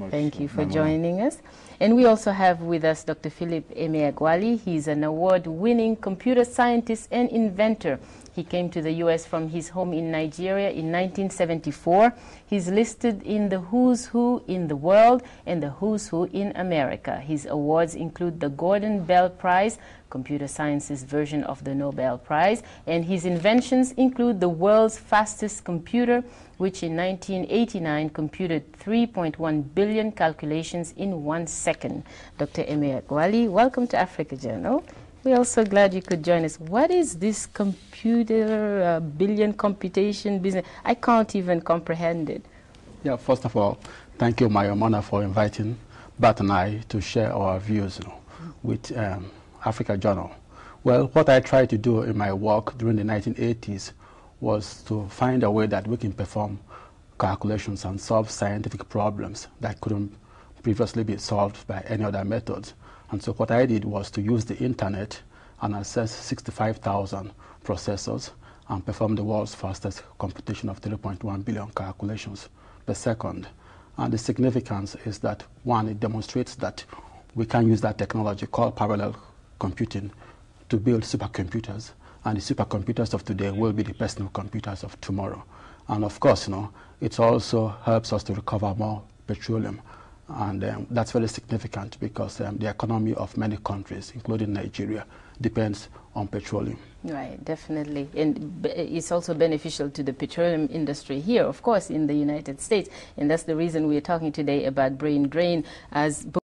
much. Thank you for joining us. And we also have with us Dr. Philip Emeagwali. He's an award-winning computer scientist and inventor. He came to the U.S. from his home in Nigeria in 1974. He's listed in the Who's Who in the world and the Who's Who in America. His awards include the Gordon Bell Prize, computer science's version of the Nobel Prize, and his inventions include the world's fastest computer, which in 1989 computed 3.1 billion calculations in 1 second. Dr. Emeagwali, welcome to Africa Journal. We're also glad you could join us. What is this computer billion computation business? I can't even comprehend it. Yeah, first of all, thank you, Mayomona, for inviting Bart and I to share our views with Africa Journal. Well, what I tried to do in my work during the 1980s was to find a way that we can perform calculations and solve scientific problems that couldn't previously be solved by any other methods. And so what I did was to use the internet and access 65,000 processors and perform the world's fastest computation of 3.1 billion calculations per second. And the significance is that, one, it demonstrates that we can use that technology called parallel computing to build supercomputers, and the supercomputers of today will be the personal computers of tomorrow. And of course, it also helps us to recover more petroleum. And that's very significant because the economy of many countries, including Nigeria, depends on petroleum. Right, definitely. And it's also beneficial to the petroleum industry here, of course, in the United States. And that's the reason we're talking today about brain drain, as